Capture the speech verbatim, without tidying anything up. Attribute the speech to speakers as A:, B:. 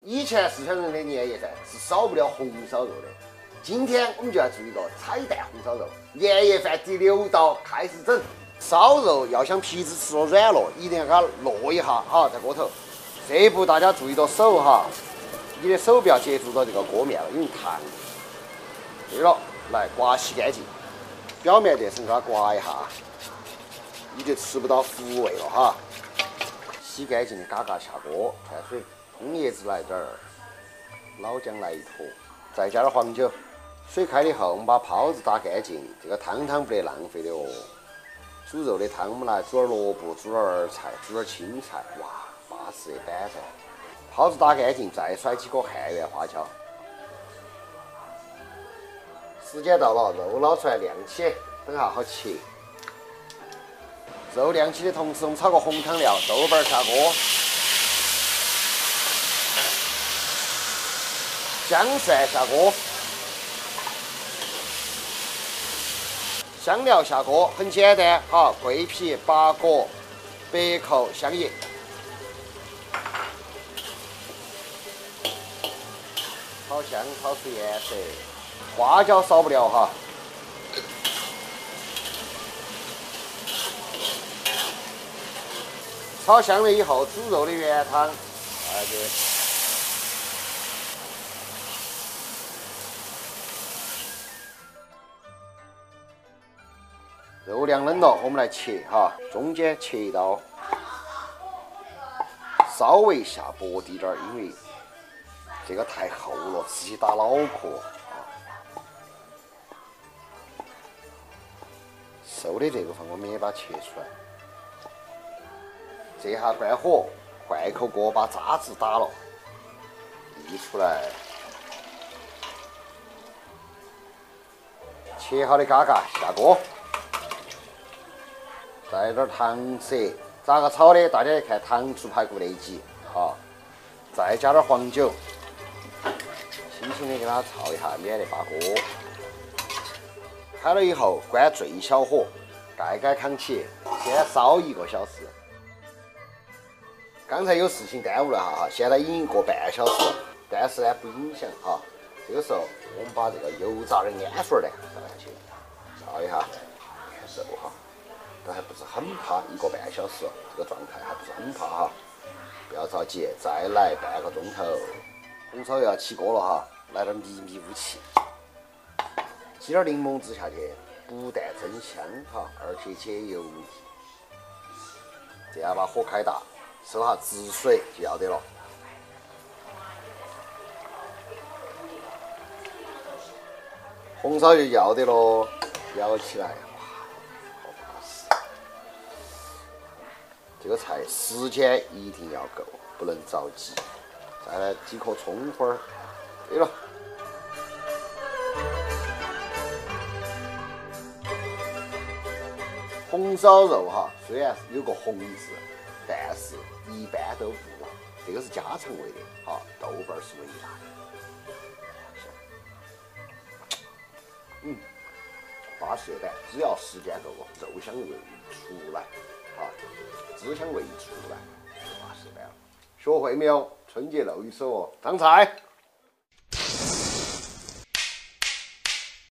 A: 以前四川人的年夜饭是少不了红烧肉的，今天我们就来做一个彩蛋红烧肉。年夜饭第六道开始整。烧肉要想皮子吃了软了，一定要给它烙一下哈，在锅头。这一步大家注意到手哈，你的手不要接触到这个锅面了，因为烫。对了，来刮洗干净，表面这层给它刮一下，你就吃不到糊味了哈。洗干净的嘎嘎下锅，串水。红叶子来点儿，老姜来一坨，再加点黄酒。水开了以后，我们把泡子打干净。这个汤汤不得浪费的哦。煮肉的汤，我们来煮点萝卜，煮点儿菜，煮点儿青菜，哇，巴适的板子。泡子打干净，再甩几个汉源花椒。时间到了，肉捞出来晾起，等下好切。肉晾起的同时，我们炒个红汤料，豆瓣下锅。香蒜下锅，香料下锅，很简单哈，桂皮、八角、白蔻、香叶，炒香，炒出颜色，花椒少不了哈。炒香了以后，煮肉的原汤，来这。肉凉冷了，我们来切哈，中间切一刀，稍微下薄滴点儿，因为这个太厚了，吃起打脑壳。瘦的这部分我们也把它切出来。这下关火，换一口锅，把渣子打了，溢出来。切好的嘎嘎下锅。再点糖色，咋个炒的？大家一看糖醋排骨那一集，好，再加点黄酒，轻轻的给它炒一下，免得扒锅。开了以后关最小火，盖盖扛起，先烧一个小时。刚才有事情耽误了哈，现在已经过半小时了，但是呢不影响哈。这个时候我们把这个油炸的鹌鹑蛋倒下去，烧一下，看肉哈。但还不是很怕，一个半小时这个状态还不是很怕哈，不要着急，再来半个钟头。红烧又要起锅了哈，来点迷迷雾气，挤点柠檬汁下去，不但增香哈，而且解油腻。这样把火开大，收下汁水就要得了。红烧就要得喽，舀起来。这个菜时间一定要够，不能着急。再来几颗葱花儿。对了，红烧肉哈，虽然有个红字，但是一般都不辣，这个是家常味的哈，豆瓣是微辣的。嗯，巴适的板，只要时间够了，肉香味一出来。啊，汁香味一出来，就巴适板了。学会没有？春节露一手哦，上菜。